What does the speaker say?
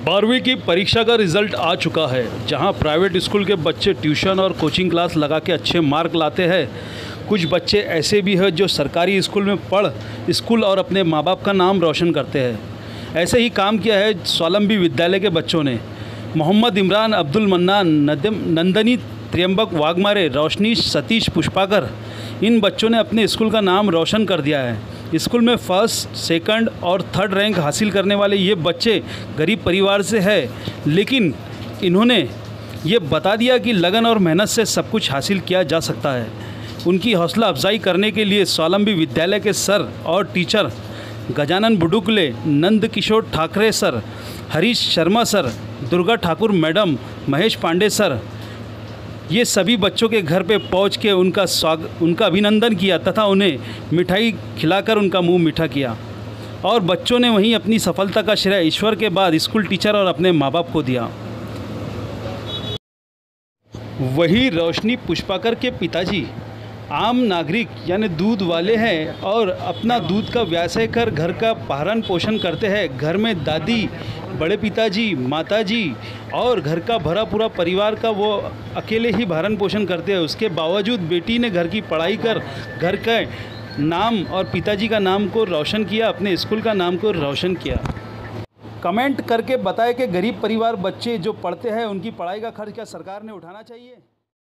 12वीं की परीक्षा का रिज़ल्ट आ चुका है। जहां प्राइवेट स्कूल के बच्चे ट्यूशन और कोचिंग क्लास लगा के अच्छे मार्क लाते हैं, कुछ बच्चे ऐसे भी हैं जो सरकारी स्कूल में पढ़ स्कूल और अपने माँ बाप का नाम रोशन करते हैं। ऐसे ही काम किया है स्वावलंबी विद्यालय के बच्चों ने। मोहम्मद इमरान, अब्दुल मन्नान, नंदनी, त्रियंबक वाघमारे, रोशनी, सतीश, पुष्पाकर, इन बच्चों ने अपने स्कूल का नाम रोशन कर दिया है। स्कूल में फर्स्ट, सेकंड और थर्ड रैंक हासिल करने वाले ये बच्चे गरीब परिवार से है, लेकिन इन्होंने ये बता दिया कि लगन और मेहनत से सब कुछ हासिल किया जा सकता है। उनकी हौसला अफजाई करने के लिए स्वावलंबी विद्यालय के सर और teacher Gajanan Budukle, Nand Kishore Thackeray sir, Harish Sharma sir, Durga Thakur madam, Mahesh Pandey sir, ये सभी बच्चों के घर पे पहुंच के उनका अभिनंदन किया तथा उन्हें मिठाई खिलाकर उनका मुंह मीठा किया। और बच्चों ने वहीं अपनी सफलता का श्रेय ईश्वर के बाद स्कूल टीचर और अपने माँ बाप को दिया। वहीं रोशनी पुष्पाकर के पिताजी आम नागरिक यानी दूध वाले हैं और अपना दूध का व्यवसाय कर घर का पालन पोषण करते हैं। घर में दादी, बड़े पिताजी, माताजी और घर का भरा पूरा परिवार का वो अकेले ही भरण पोषण करते हैं। उसके बावजूद बेटी ने घर की पढ़ाई कर घर का नाम और पिताजी का नाम को रोशन किया, अपने स्कूल का नाम को रोशन किया। कमेंट करके बताएं कि गरीब परिवार बच्चे जो पढ़ते हैं उनकी पढ़ाई का खर्च क्या सरकार ने उठाना चाहिए।